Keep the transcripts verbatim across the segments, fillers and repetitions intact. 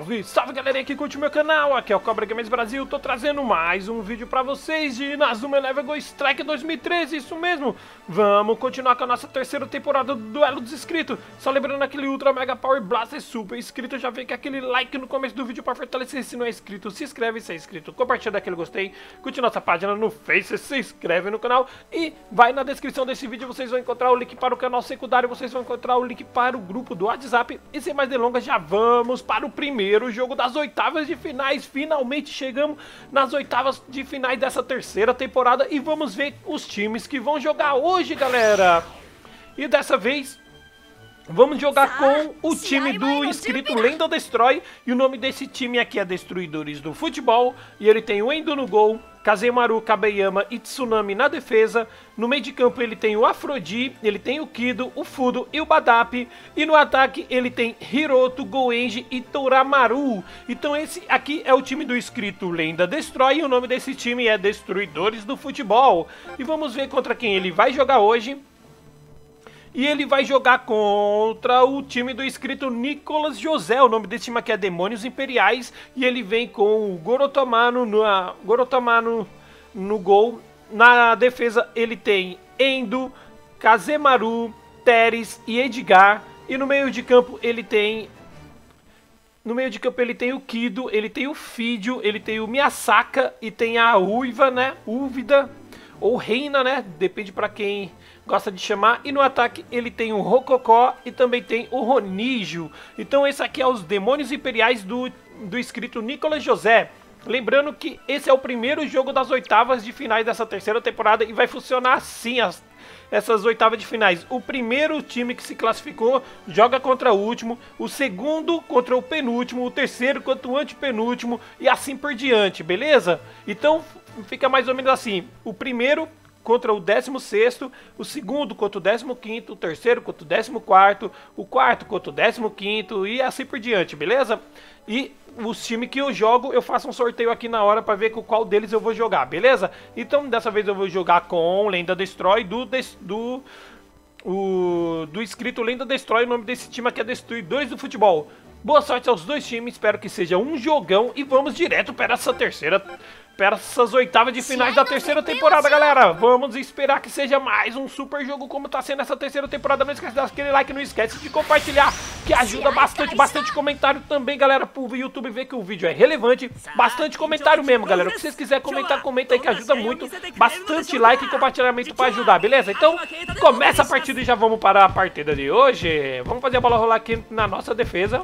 Salve, salve galerinha que curte o meu canal, aqui é o Cobra Games Brasil, tô trazendo mais um vídeo pra vocês de Inazuma Eleven Go Strike dois mil e treze, isso mesmo. Vamos continuar com a nossa terceira temporada do Duelo dos Inscritos. Só lembrando aquele Ultra Mega Power Blaster Super inscrito, já vem com aquele like no começo do vídeo pra fortalecer. Se não é inscrito, se inscreve, se é inscrito, compartilha daquele gostei, curte nossa página no Face, se inscreve no canal e vai na descrição desse vídeo, vocês vão encontrar o link para o canal secundário, vocês vão encontrar o link para o grupo do WhatsApp e sem mais delongas já vamos para o primeiro jogo das oitavas de finais. Finalmente chegamos nas oitavas de finais dessa terceira temporada e vamos ver os times que vão jogar hoje, galera. E dessa vez vamos jogar com o time do inscrito Lenda Destroy. E o nome desse time aqui é Destruidores do Futebol. E ele tem o Endo no gol, Kazemaru, Kabeyama e Tsunami na defesa. No meio de campo ele tem o Afrodi, ele tem o Kido, o Fudo e o Badap. E no ataque ele tem Hiroto, Goenji e Toramaru. Então esse aqui é o time do inscrito Lenda Destroy. E o nome desse time é Destruidores do Futebol. E vamos ver contra quem ele vai jogar hoje. E ele vai jogar contra o time do inscrito Nicolas José. O nome desse time aqui é Demônios Imperiais. E ele vem com o Gorotomano no, uh, Gorotomano no gol. Na defesa ele tem Endo, Kazemaru, Teres e Edgar. E no meio de campo ele tem... No meio de campo ele tem o Kido, ele tem o Fidio, ele tem o Miyasaka e tem a Uiva, né? Úvida ou Reina, né? Depende pra quem gosta de chamar. E no ataque ele tem o Rokoko e também tem o Ronijo. Então esse aqui é os Demônios Imperiais do, do inscrito Nicolas José. Lembrando que esse é o primeiro jogo das oitavas de finais dessa terceira temporada e vai funcionar assim as, essas oitavas de finais. O primeiro time que se classificou joga contra o último, o segundo contra o penúltimo, o terceiro contra o antepenúltimo e assim por diante, beleza? Então fica mais ou menos assim, o primeiro contra o décimo sexto, o segundo contra o décimo quinto, o terceiro contra o décimo quarto, o quarto contra o décimo quinto e assim por diante, beleza? E os times que eu jogo, eu faço um sorteio aqui na hora para ver com qual deles eu vou jogar, beleza? Então dessa vez eu vou jogar com Lenda Destroy do... do o, do inscrito Lenda Destroy, o nome desse time aqui é Destruidores do Futebol. Boa sorte aos dois times, espero que seja um jogão e vamos direto para essa terceira... para essas oitavas de finais da terceira temporada, galera. Vamos esperar que seja mais um super jogo como tá sendo essa terceira temporada. Não esquece de dar aquele like, não esquece de compartilhar, que ajuda bastante, bastante comentário também, galera, pro YouTube ver que o vídeo é relevante. Bastante comentário mesmo, galera. O que vocês quiserem comentar, comenta aí que ajuda muito. Bastante like e compartilhamento pra ajudar, beleza? Então, começa a partida e já vamos para a partida de hoje. Vamos fazer a bola rolar aqui na nossa defesa.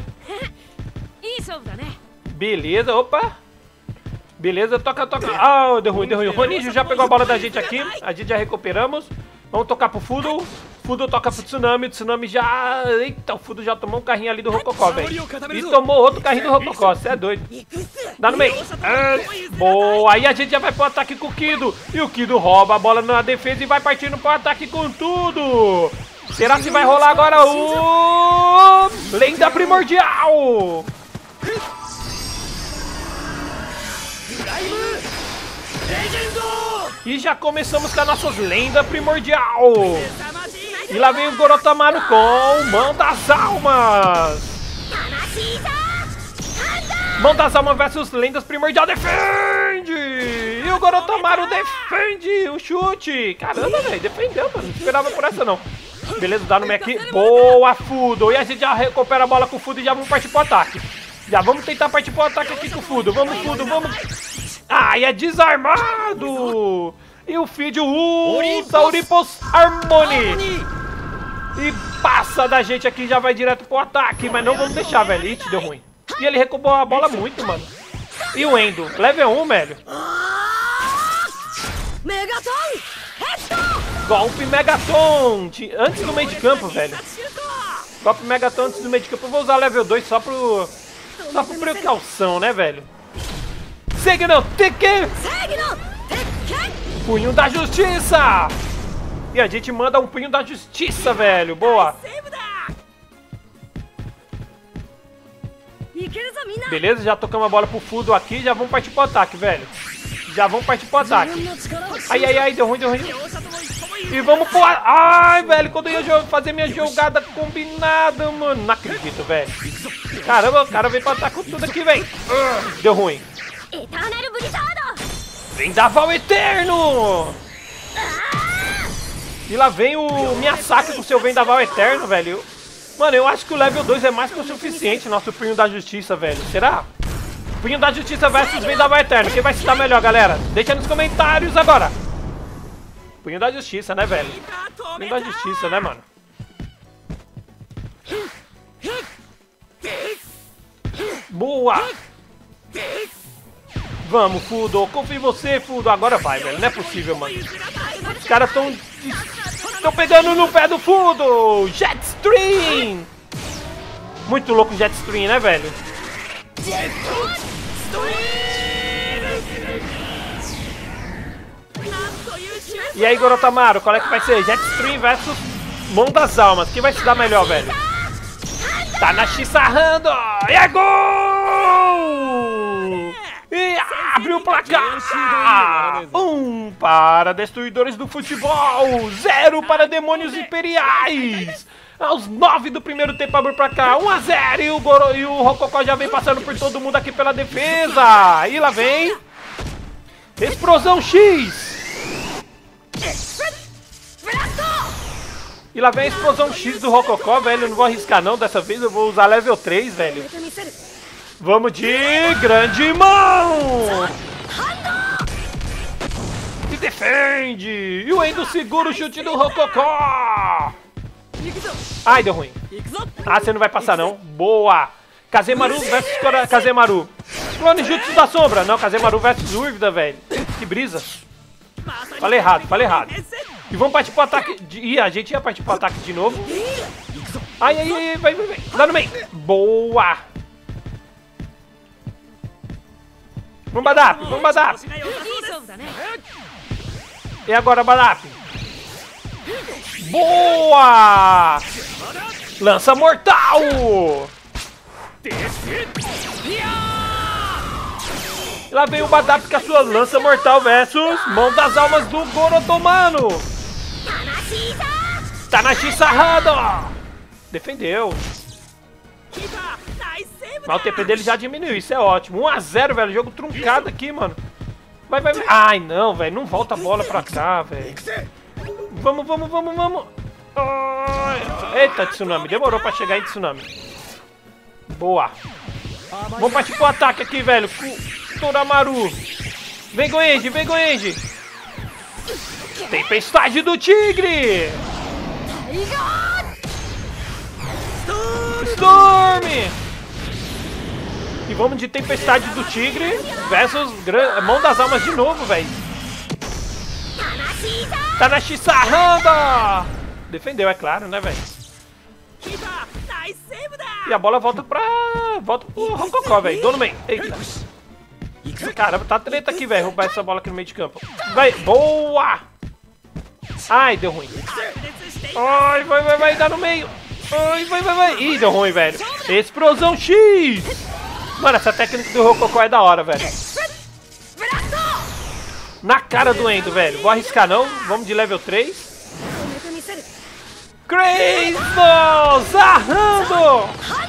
Beleza, opa. Beleza, toca, toca. Ah, deu ruim, deu ruim. O Ronijo já pegou a bola da gente aqui. A gente já recuperamos. Vamos tocar pro Fudo. Fudo toca pro Tsunami. O Tsunami já... Eita, o Fudo já tomou um carrinho ali do Rokoko, velho. E tomou outro carrinho do Rokoko. Você é doido. Dá no meio. Ah, boa. Aí a gente já vai pro ataque com o Kido. E o Kido rouba a bola na defesa e vai partindo pro ataque com tudo. Será que vai rolar agora o... Lenda Primordial? E já começamos com as nossas lendas primordial. E lá vem o Gorotomaro com Mão das Almas. Mão das Almas versus lendas primordial. Defende! E o Gorotomaro defende o chute. Caramba, velho, defendeu, mano. Não esperava por essa, não. Beleza, dá no meio aqui. Boa, Fudo. E a gente já recupera a bola com o Fudo e já vamos partir pro ataque. Já vamos tentar partir pro ataque aqui com o Fudo. Vamos, Fudo, vamos. Ai, é desarmado! E o Fidio usa Olympus Harmony! E passa da gente aqui, já vai direto pro ataque. Mas não vamos deixar, velho. Ih, deu ruim. E ele recuperou a bola muito, mano. E o Endo, level um, velho. Golpe Megaton! Antes do meio de campo, velho. Golpe Megaton antes do meio de campo. Eu vou usar level dois só pro... Só por precaução, né, velho? Segno Tekken! Punho da Justiça! E a gente manda um Punho da Justiça, velho. Boa! Beleza, já tocamos a bola pro Fudo aqui. Já vamos partir pro ataque, velho. Já vamos partir pro ataque. Ai, ai, ai, deu ruim, deu ruim. E vamos pro... Ai, velho, quando eu ia fazer minha jogada combinada, mano. Não acredito, velho. Caramba, o cara veio pra atacar com tudo aqui, velho. Deu ruim. Vendaval Eterno! E lá vem o Miyazaki com seu Vendaval Eterno, velho. Mano, eu acho que o level dois é mais que o suficiente, nosso Punho da Justiça, velho. Será? Punho da Justiça versus Vendaval Eterno. Quem vai se dar melhor, galera? Deixa nos comentários agora. Punho da Justiça, né, velho? Punho da Justiça, né, mano? Boa! Vamos, Fudo. Confio em você, Fudo. Agora vai, velho. Não é possível, mano. Os caras estão... Estão pegando no pé do Fudo. Jetstream! Muito louco o Jetstream, né, velho? E aí, Gorotamaru, qual é que vai ser? Jetstream versus Mão das Almas. Quem vai se dar melhor, velho? Tanashi sarrando! E é gol! E abre o placar! Um para Destruidores do Futebol! Zero para Demônios Imperiais! Aos nove do primeiro tempo abre o placar. um a zero e o, Goro, e o Rokoko já vem passando por todo mundo aqui pela defesa. E lá vem... Explosão X! E lá vem a Explosão X do Rokoko, velho. Eu não vou arriscar não, dessa vez eu vou usar level três, velho. Vamos de grande mão! E defende! E o Endo segura o chute do Rokoko! Ai, deu ruim. Ah, você não vai passar não. Boa! Kazemaru versus Kazemaru. Clone Jutsu da Sombra. Não, Kazemaru versus Úrvida, velho. Que brisa. Falei errado, falei errado. E vamos partir pro ataque. De... Ih, a gente ia partir pro ataque de novo. Ai, ai, ai, vai, vai, vai. Lá no meio. Boa! Vamos, Badap, vamos, Badap. E agora, Badap. Boa! Lança mortal! E lá vem o Badap com a sua lança mortal versus Mão das Almas do Gorotomano. Tanashi sarrando! Defendeu. Mas o T P dele já diminuiu, isso é ótimo. um a zero, velho, jogo truncado aqui, mano. Vai, vai, vai. Ai, não, velho, não volta a bola pra cá, velho. Vamos, vamos, vamos, vamos. Eita, Tsunami, demorou pra chegar em Tsunami. Boa. Vamos partir pro ataque aqui, velho. Toramaru. Vem, Goenji, vem, Goenji. Tempestade do Tigre. Storm. E vamos de Tempestade do Tigre versus Mão das Almas de novo, velho. Tanashi sarrando! Defendeu, é claro, né, velho? E a bola volta pra... Volta pro Rokoko, velho. Dou no meio. Eita. Caramba, tá treta aqui, velho. Roubar essa bola aqui no meio de campo. Vai. Boa! Ai, deu ruim. Ai, vai, vai, vai. Dá no meio. Ai, vai, vai, vai. Ih, deu ruim, velho. Explosão X! Mano, essa técnica do Rokoko é da hora, velho. Na cara do Endo, velho. Vou arriscar não. Vamos de level três. Crazy! Zarrando!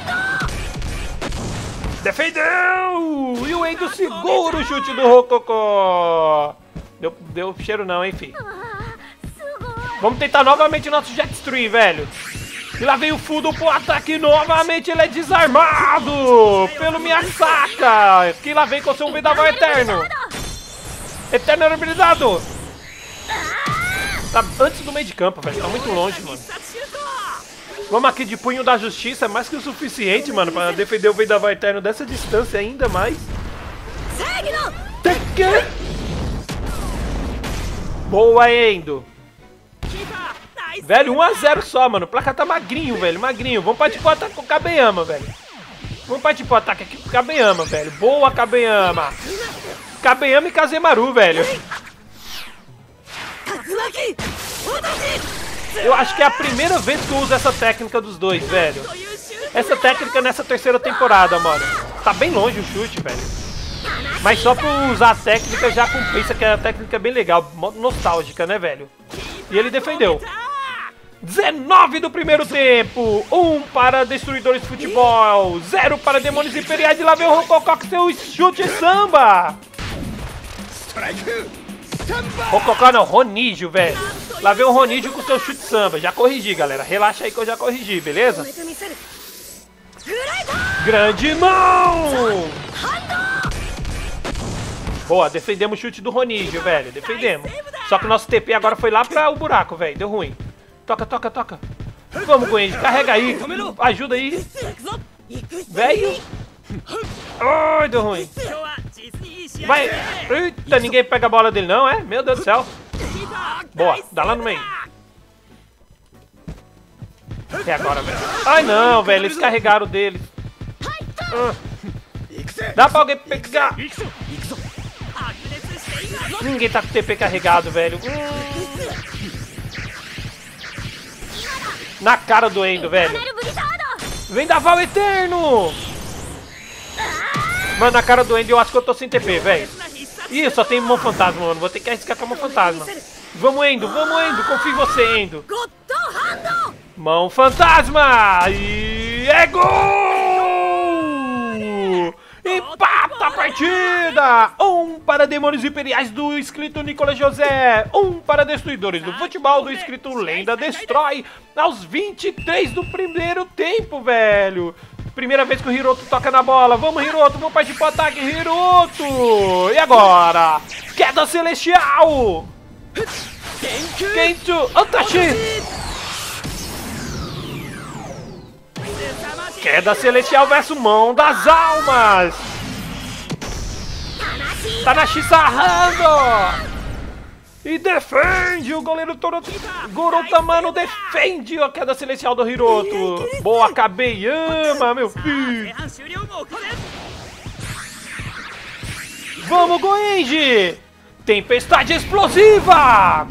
Defendeu! E o Endo segura o chute do Rokoko. Deu, deu cheiro não, hein, fi. Vamos tentar novamente o nosso Jetstream, velho. E lá vem o Fudo pro ataque novamente. Ele é desarmado pelo Miyazaki. Que lá vem com o seu Vendaval Eterno. Eterno habilidado. Tá antes do meio de campo, velho. Tá muito longe, mano. Vamos aqui de Punho da Justiça. É mais que o suficiente, mano, pra defender o Vendaval Eterno dessa distância ainda mais. Boa, Endo. Velho, um a zero só, mano. O placar tá magrinho, velho. Magrinho. Vamos partir pro ataque com o Kabeyama, velho. Vamos partir pro ataque aqui com o Kabeyama, velho. Boa, Kabeyama. Kabeyama e Kazemaru, velho. Eu acho que é a primeira vez que eu uso essa técnica dos dois, velho. Essa técnica nessa terceira temporada, mano. Tá bem longe o chute, velho. Mas só por usar a técnica já compensa, que a técnica é bem legal. Nostálgica, né, velho? E ele defendeu. dezenove do primeiro tempo. um para Destruidores de Futebol. zero para Demônios Imperiais. E lá vem o Rococó com seu chute samba. Rococó não, Ronígio, velho. Lá vem o Ronígio com seu chute samba. Já corrigi, galera. Relaxa aí que eu já corrigi, beleza? Grande mão! Boa, defendemos o chute do Ronígio, velho. Defendemos. Só que o nosso T P agora foi lá pra o buraco, velho. Deu ruim. Toca, toca, toca. Vamos, Goenji. Carrega aí. Ajuda aí. Velho. Ai, deu ruim. Vai. Eita, ninguém pega a bola dele não, é? Meu Deus do céu. Boa, dá lá no meio. É agora, velho. Ai, não, velho. Eles carregaram dele. Ah. Dá pra alguém pegar. Ninguém tá com o T P carregado, velho. Hum. Na cara do Endo, velho. Vendaval Eterno! Mano, na cara do Endo eu acho que eu tô sem T P, velho. Ih, só tem mão fantasma, mano. Vou ter que arriscar com a mão fantasma. Vamos, Endo, vamos, Endo. Confio em você, Endo. Mão fantasma! E é gol! Empata a partida! Um para Demônios Imperiais do inscrito Nicolas José. Um para Destruidores do Futebol do inscrito Lenda Destrói. Aos vinte e três do primeiro tempo, velho. Primeira vez que o Hiroto toca na bola. Vamos, Hiroto. Vamos partir pro ataque, Hiroto. E agora? Queda Celestial. Kento Otachi. Queda Celestial versus Mão das Almas. Tanashi sarrando. E defende o goleiro Toro... Gorotamano defende a Queda Celestial do Hiroto. Boa, Kabeyama, meu filho. Vamos, Goenji. Tempestade explosiva.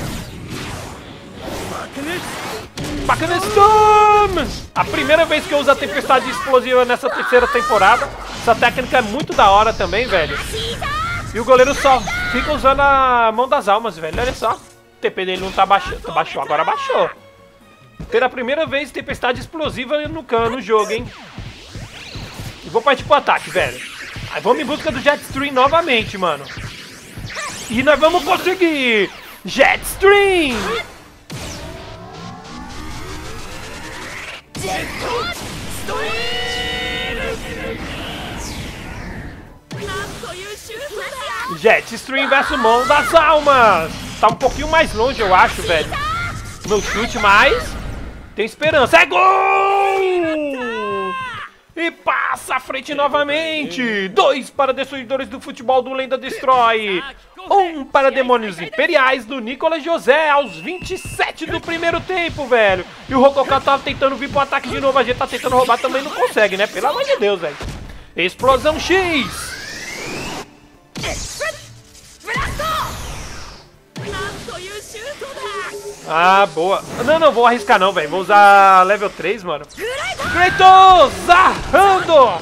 Bacana Storm! A primeira vez que eu uso a tempestade explosiva nessa terceira temporada. Essa técnica é muito da hora também, velho. E o goleiro só fica usando a Mão das Almas, velho. Olha só. O T P dele não tá baixando. Baixou, agora baixou. Pela primeira vez, tempestade explosiva no cano, no jogo, hein? E vou partir pro ataque, velho. Aí vamos em busca do Jetstream novamente, mano. E nós vamos conseguir! Jetstream! Jetstream versus Mão das Almas. Tá um pouquinho mais longe, eu acho, velho. Meu chute, mas tem esperança. É gol! E passa à frente novamente. Dois para Destruidores do Futebol do Lenda Destrói. Um para Demônios Imperiais do Nicolas José aos vinte e sete do primeiro tempo, velho. E o Rococó tava tentando vir pro ataque de novo. A gente tá tentando roubar, também não consegue, né? Pelo amor de Deus, velho. Explosão X. Ah, boa. Não, não, vou arriscar não, velho. Vou usar level três, mano. Kratos arrando.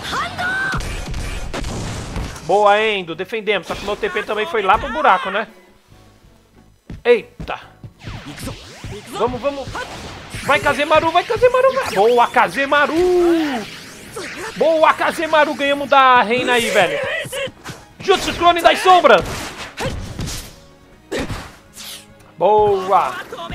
Boa, Endo. Defendemos. Só que o meu T P também foi lá pro buraco, né? Eita. Vamos, vamos. Vai, Kazemaru, vai, Kazemaru. Boa, Kazemaru. Boa, Kazemaru. Ganhamos da reina aí, velho. Jutsu Clone das Sombras. Boa.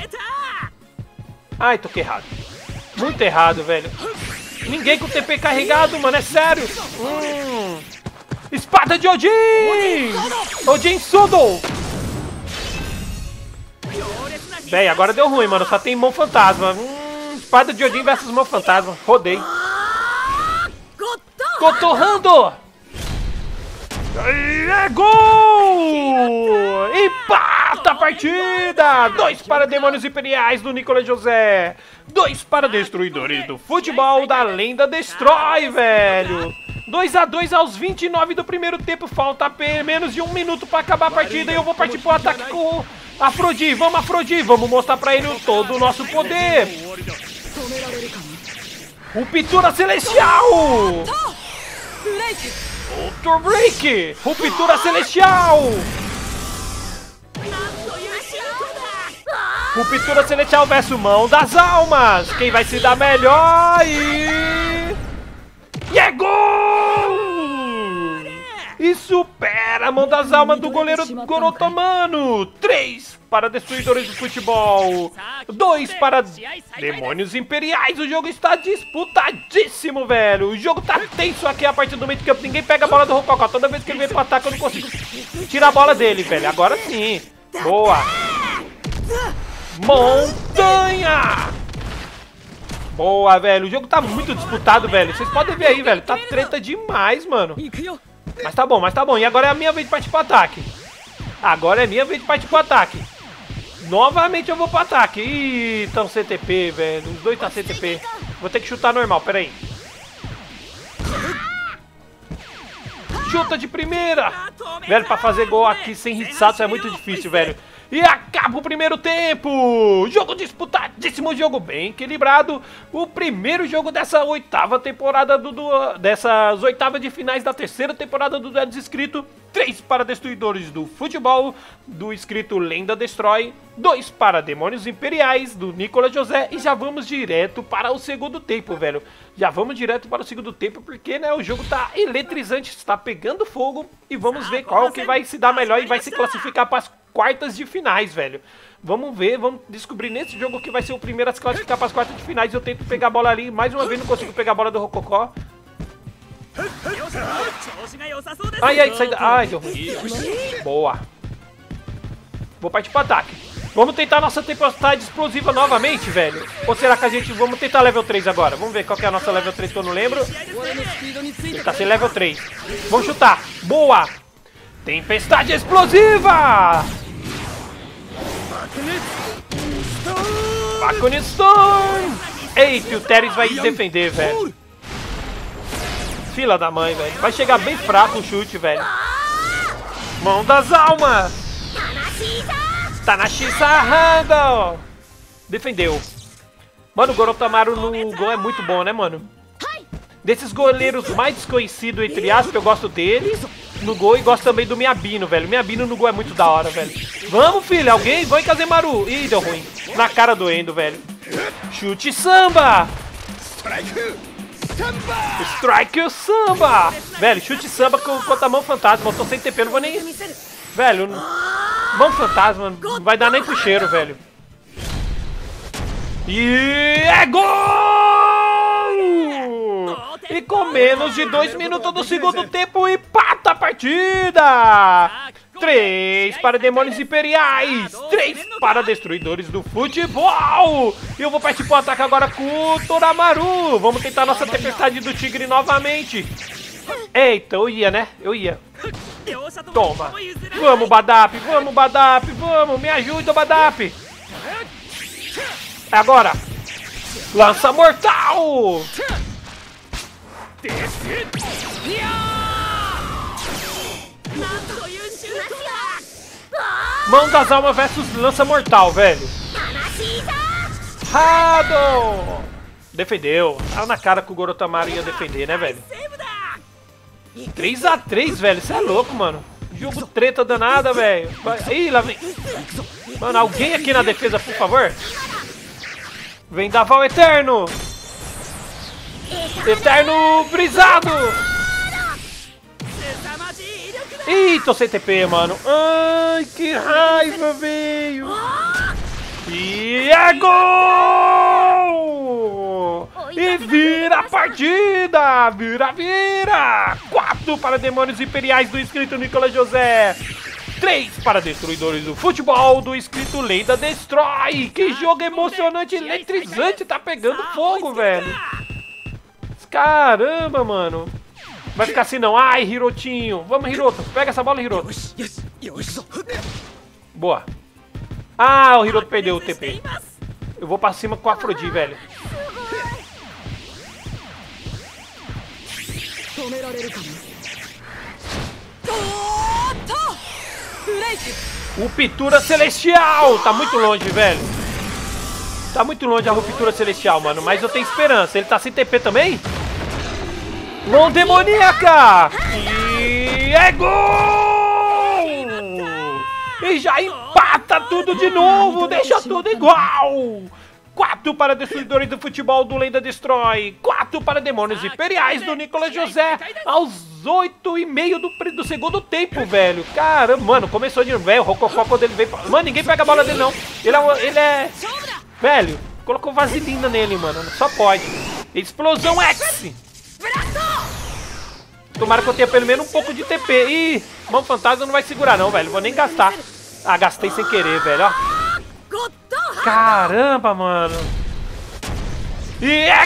Ai, toquei errado. Muito errado, velho. Ninguém com T P carregado, mano. É sério. Hum. Espada de Odin. Odin Sudo. Véi, agora deu ruim, mano. Só tem Mão Fantasma. Hum. Espada de Odin versus Mão Fantasma. Rodei. Cotorrando. É gol! Empata a partida! Dois para Demônios Imperiais do Nicolas José. Dois para Destruidores do Futebol da Lenda Destrói, velho. dois a dois aos vinte e nove do primeiro tempo. Falta menos de um minuto para acabar a partida. E eu vou partir pro ataque com o Afrodite. Vamos, Afrodite. Vamos mostrar para ele todo o nosso poder. O Pintura Celestial! Outro Break! Ruptura Celestial! Ruptura Celestial versus Mão das Almas. Quem vai se dar melhor e... E é gol! E supera a Mão das Almas do goleiro Gorotomano. Três para Destruidores do Futebol. Dois para Demônios Imperiais. O jogo está disputadíssimo, velho. O jogo tá tenso aqui a partir do meio de campo. Ninguém pega a bola do Rococó. Toda vez que ele vem pro ataque eu não consigo tirar a bola dele, velho. Agora sim. Boa. Montanha. Boa, velho. O jogo tá muito disputado, velho. Vocês podem ver aí, velho. Tá treta demais, mano. Mas tá bom, mas tá bom. E agora é a minha vez de partir pro ataque. Agora é minha vez de partir pro ataque. Novamente eu vou pro ataque. Ih, tão C T P, velho. Os dois tá C T P. Vou ter que chutar normal, pera aí. Chuta de primeira. Velho, pra fazer gol aqui sem Hitsuto é muito difícil, velho. E acaba o primeiro tempo. Jogo disputadíssimo, jogo bem equilibrado. O primeiro jogo dessa oitava temporada do, do dessas oitavas de finais da terceira temporada do Duelo Inscrito. Três para Destruidores do Futebol, do inscrito Lenda Destrói. Dois para Demônios Imperiais, do Nicolas José. E já vamos direto para o segundo tempo, velho. Já vamos direto para o segundo tempo, porque, né, o jogo tá eletrizante, está pegando fogo. E vamos ver qual que vai se dar melhor e vai se classificar para as quartas de finais, velho. Vamos ver, vamos descobrir nesse jogo que vai ser o primeiro a se classificar para as quartas de finais. Eu tento pegar a bola ali, mais uma vez não consigo pegar a bola do Rococó. Ai, ai, sai da... Ai, deu ruim. Boa. Vou partir pro ataque. Vamos tentar a nossa tempestade explosiva novamente, velho. Ou será que a gente... Vamos tentar level três agora. Vamos ver qual que é a nossa level três que eu não lembro. Ele tá sem level três. Vamos chutar. Boa. Tempestade explosiva. Bakuni Stone. Eita, o Teres vai defender, velho. Fila da mãe, velho. Vai chegar bem fraco o chute, velho. Mão das Almas. Tanashisa Handle. Defendeu. Mano, o Gorotomaru no gol é muito bom, né, mano? Desses goleiros mais desconhecidos, entre aspas, eu gosto dele no gol e gosto também do Miyabino, velho. Miyabino no gol é muito da hora, velho. Vamos, filho. Alguém? Vai, Kazemaru. Ih, deu ruim. Na cara do Endo, velho. Chute samba. Strike o samba! Velho, chute samba com, com a mão fantasma. Eu tô sem T P, não vou nem... Velho, mão fantasma, não vai dar nem pro cheiro, velho. E é gol! E com menos de dois minutos do segundo tempo, empata a partida! Três para Demônios Imperiais, três para Destruidores do Futebol. E eu vou partir pro ataque agora com o Toramaru. Vamos tentar a nossa Tempestade do Tigre novamente. Eita, eu ia, né? Eu ia. Toma. Vamos, Badap, vamos, Badap, vamos. Me ajuda, Badap. É agora. Lança Mortal. Mão das Almas versus Lança Mortal, velho. Hado! Defendeu. Tava na cara que o Gorotomaru ia defender, né, velho? três a três, velho. Você é louco, mano. Jogo treta danada, velho. Ih, lá vem. Mano, alguém aqui na defesa, por favor. Vendaval Eterno. Eterno Brisado. Ih, tô sem T P, mano. Ai, que raiva, velho. E é gol! E vira a partida! Vira, vira! Quatro para Demônios Imperiais do inscrito Nicolas José. Três para Destruidores do Futebol do inscrito Lenda Destrói. Que jogo emocionante, eletrizante. Tá pegando fogo, velho. Caramba, mano. Vai ficar assim não. Ai, Hirotinho. Vamos, Hiroto. Pega essa bola, Hiroto. Boa. Ah, o Hiroto perdeu o T P. Eu vou pra cima com a Afrodite, velho. O Ruptura Celestial. Tá muito longe, velho. Tá muito longe a Ruptura Celestial, mano. Mas eu tenho esperança. Ele tá sem T P também? Mão demoníaca! E é gol! E já empata tudo de novo, deixa tudo igual. quatro para Destruidores do Futebol do Lenda Destrói. quatro para Demônios Imperiais do Nicolas José. Aos oito e meio do, do segundo tempo, velho. Caramba, mano, começou de velho. O Rococó quando ele veio. Mano, ninguém pega a bola dele, não. Ele é. Ele é... Velho, colocou vaselina nele, mano. Só pode. Explosão X. Tomara que eu tenha pelo menos um pouco de T P. Ih, Mão Fantasma não vai segurar, não, velho. Vou nem gastar. Ah, gastei sem querer, velho, ó. Caramba, mano. E é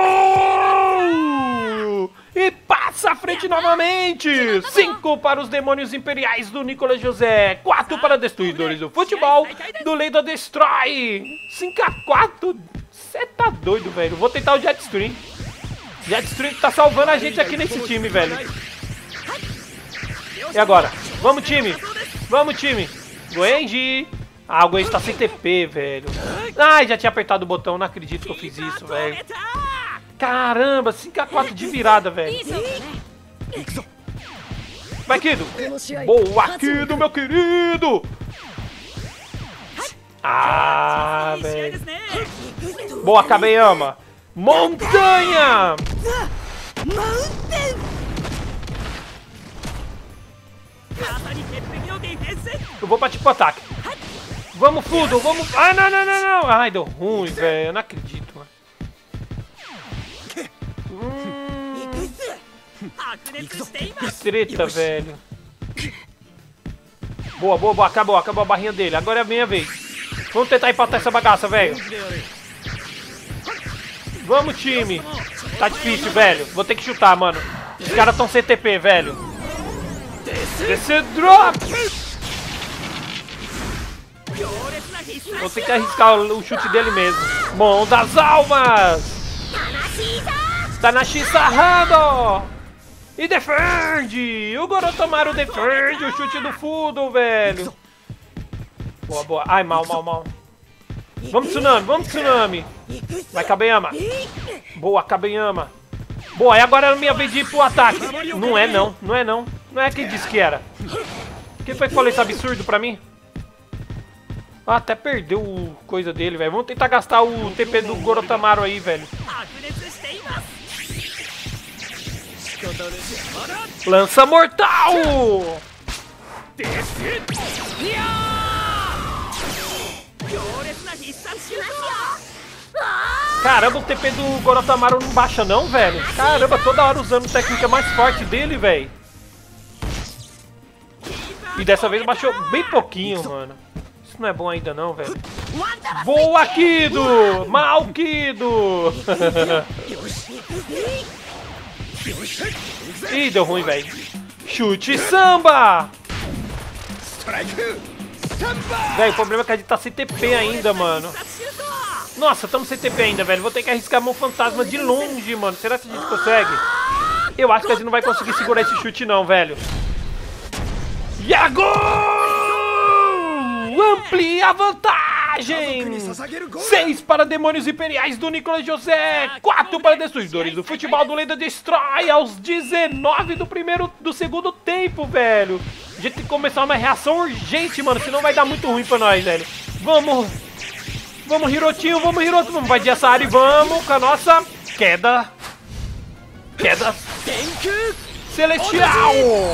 gol! E passa à frente novamente. cinco para os Demônios Imperiais do Nicolas José. quatro para Destruidores do Futebol do Lenda Destrói. cinco a quatro. Você tá doido, velho. Vou tentar o Jetstream. Jetstream tá salvando a gente aqui nesse time, velho. E agora? Vamos, time. Vamos, time. Goenji. Ah, o Goenji tá sem T P, velho. Ai, já tinha apertado o botão. Não acredito que eu fiz isso, velho. Caramba, cinco a quatro de virada, velho. Vai, Kido. Boa, Kido, meu querido. Ah, velho. Boa, Kabeyama. Montanha. Eu vou partir pro ataque. Vamos, Fudo, vamos... Ah, não, não, não, não. Ai, deu ruim, velho. Eu não acredito, mano. Hum... Que treta, velho. Boa, boa, boa. Acabou, acabou a barrinha dele. Agora é a minha vez. Vamos tentar empatar essa bagaça, velho. Vamos, time. Tá difícil, velho. Vou ter que chutar, mano. Os caras tão sem T P, velho. Descer drop. Vou ter que arriscar o chute dele mesmo. Mão das almas. Tanashi Sarrando. E defende. O Gorotomaru defende o chute do Fudo, velho. Boa, boa. Ai, mal, mal, mal. Vamos, Tsunami. Vamos, Tsunami. Vai, Kabeyama. Boa, Kabeyama. Boa, e agora é a minha vez de ir pro ataque. Não é, não. Não é, não. Não é quem disse que era. Quem foi que falou esse absurdo pra mim? Ah, até perdeu o coisa dele, velho. Vamos tentar gastar o T P do Gorotomaru aí, velho. Lança mortal! Caramba, o T P do Gorotomaru não baixa não, velho. Caramba, toda hora usando a técnica mais forte dele, velho. E dessa vez baixou bem pouquinho, mano. Isso não é bom ainda não, velho. Boa, Kido! Mal, Kido! Ih, deu ruim, velho. Chute samba! Velho, o problema é que a gente tá sem T P ainda, mano. Nossa, estamos sem T P ainda, velho. Vou ter que arriscar a Mão Fantasma de longe, mano. Será que a gente consegue? Eu acho que a gente não vai conseguir segurar esse chute não, velho. E a gol! Amplia a vantagem! seis para Demônios Imperiais do Nicolas José. quatro para Destruidores do Futebol do Lenda Destrói. Aos dezenove do primeiro, do segundo tempo, velho. A gente tem que começar uma reação urgente, mano. Senão vai dar muito ruim pra nós, velho. Vamos. Vamos, Hirotinho. Vamos, Hiroto. Vamos, vai de Asari. Vamos com a nossa queda. Queda celestial.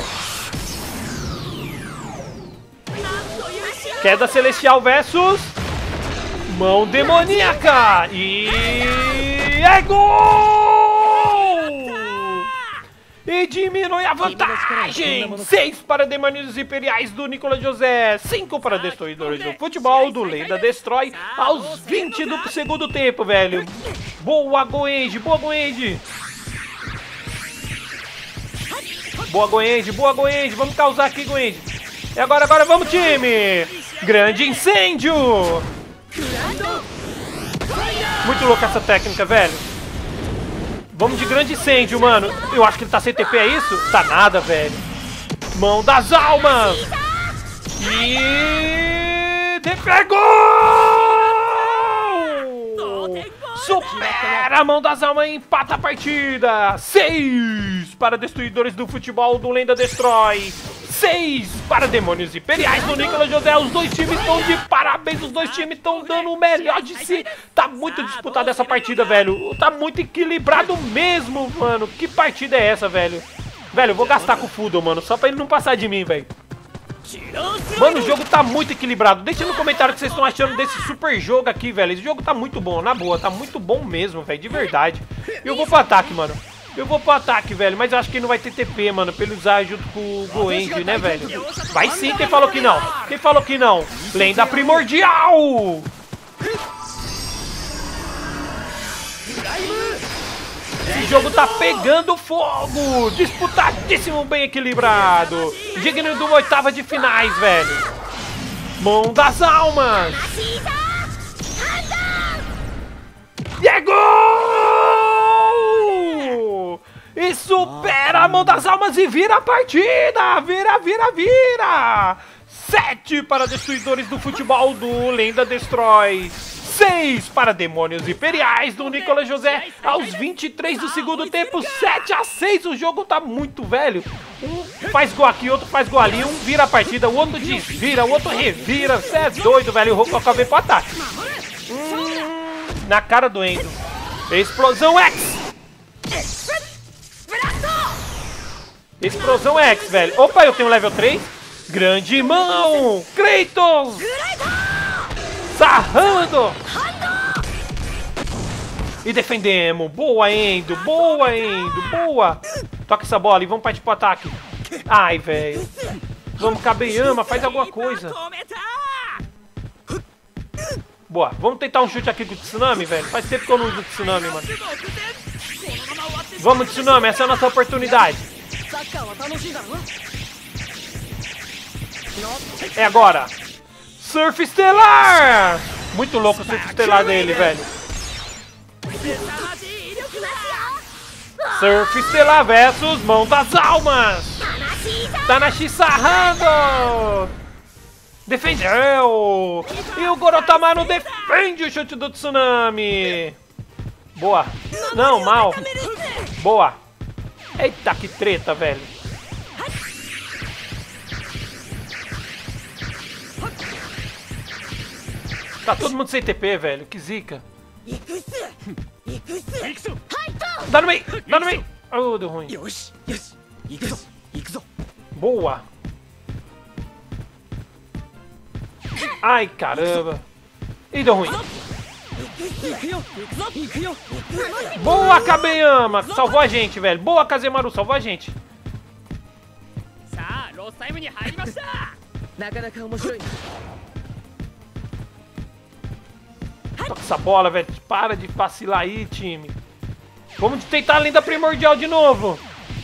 Queda celestial versus mão demoníaca. E é gol! E diminui a vantagem. seis para Demônios Imperiais do Nicolas José. cinco para Destruidores do Futebol do Lenda Destrói. Aos vinte do segundo tempo, velho. Boa, Goenji. Boa, Goenji. Boa, Goenji. Boa, Goenji. Vamos causar aqui, Goenji. E agora, agora, vamos, time! Grande incêndio! Muito louca essa técnica, velho. Vamos de grande incêndio, mano. Eu acho que ele tá sem T P, é isso? Tá nada, velho. Mão das almas! E... pegou! Supera a Mão das almas e empata a partida! seis para Destruidores do Futebol do Lenda Destrói. seis para Demônios Imperiais do Nicolas José. Os dois times estão de parabéns, os dois times estão dando o melhor de si. Tá muito disputada essa partida, velho. Tá muito equilibrado mesmo, mano. Que partida é essa, velho? Velho, eu vou gastar com o Fudo, mano, só pra ele não passar de mim, velho. Mano, o jogo tá muito equilibrado. Deixa no comentário o que vocês estão achando desse super jogo aqui, velho. Esse jogo tá muito bom, na boa. Tá muito bom mesmo, velho, de verdade. Eu vou pro ataque, mano. Eu vou pro ataque, velho. Mas eu acho que ele não vai ter T P, mano, pra ele usar junto com o Goenji, né, velho? Vai sim, quem falou que não? Quem falou que não? Lenda primordial! Esse jogo tá pegando fogo! Disputadíssimo, bem equilibrado! Digno de uma oitava de finais, velho! Mão das almas! E é gol! E supera a mão das almas e vira a partida! Vira, vira, vira! Sete para Destruidores do Futebol do Lenda Destrói. seis para Demônios Imperiais do Nicolas José aos vinte e três do segundo tempo. Sete a seis, o jogo tá muito velho. Um faz gol aqui, outro faz gol ali. Um vira a partida, o outro desvira, o outro revira. Você é doido, velho. O Roku acabei pro ataque. Hum, na cara do Endo. Explosão X. Explosão X, velho. Opa, eu tenho level três. Grande mão. Kratos. Sarrando! E defendemos. Boa, Endo. Boa, Endo. Boa. Toca essa bola e vamos partir pro ataque. Ai, velho. Vamos, Kabeyama. Faz alguma coisa. Boa. Vamos tentar um chute aqui com o Tsunami, velho. Faz tempo que eu não uso o Tsunami, mano. Vamos, Tsunami. Essa é a nossa oportunidade. É agora. Surf Estelar! Muito louco o Surf Estelar dele, velho. Surf Estelar versus Mão das Almas. Tanashi sarrando. Defendeu. E o Gorotamaru defende o chute do Tsunami. Boa. Não, mal. Boa. Eita, que treta, velho. Tá todo mundo sem T P, velho. Que zica. Dá no meio! Dá no meio! Oh, deu ruim. Boa! Ai, caramba! Ih, deu ruim. Boa, Kabeyama! Salvou a gente, velho. Boa, Kazemaru. Salvou a gente. Toca essa bola, velho. Para de vacilar aí, time. Vamos tentar a lenda primordial de novo.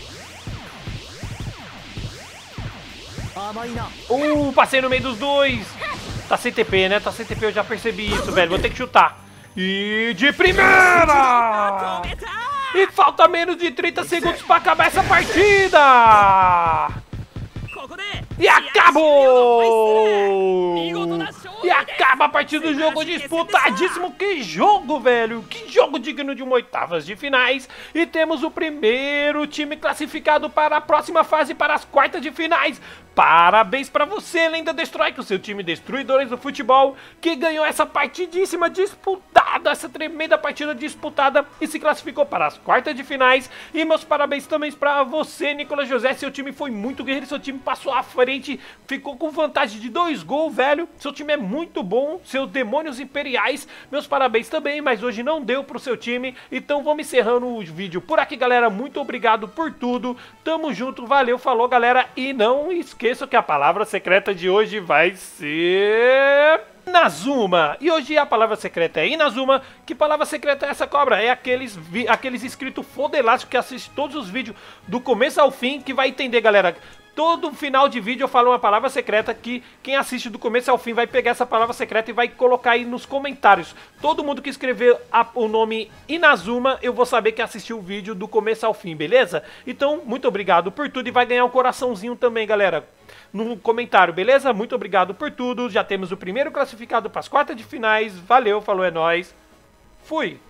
Uh, passei no meio dos dois. Tá sem T P, né? Tá sem T P, eu já percebi isso, velho. Vou ter que chutar. E de primeira! E falta menos de trinta segundos pra acabar essa partida! E acabou! E acaba a partida do jogo disputadíssimo. Que jogo, velho! Que jogo digno de uma oitavas de finais. E temos o primeiro time classificado para a próxima fase, para as quartas de finais. Parabéns pra você, Lenda Destrói, com o seu time Destruidores do Futebol, que ganhou essa partidíssima disputada, essa tremenda partida disputada e se classificou para as quartas de finais. E meus parabéns também pra você, Nicolas José. Seu time foi muito guerreiro, seu time passou à frente, ficou com vantagem de dois gols, velho. Seu time é muito bom, seus Demônios Imperiais, meus parabéns também, mas hoje não deu pro seu time. Então vamos encerrando o vídeo por aqui, galera. Muito obrigado por tudo, tamo junto, valeu, falou, galera. E não esqueça que a palavra secreta de hoje vai ser Inazuma. E hoje a palavra secreta é Inazuma. Que palavra secreta é essa, cobra? É aqueles, aqueles inscritos fodelásticos que assistem todos os vídeos do começo ao fim, que vai entender, galera. Todo final de vídeo eu falo uma palavra secreta que quem assiste do começo ao fim vai pegar essa palavra secreta e vai colocar aí nos comentários. Todo mundo que escrever a, o nome Inazuma, eu vou saber que assistiu o vídeo do começo ao fim, beleza? Então, muito obrigado por tudo e vai ganhar um coraçãozinho também, galera, no comentário, beleza? Muito obrigado por tudo. Já temos o primeiro classificado para as quartas de finais. Valeu, falou, é nóis. Fui!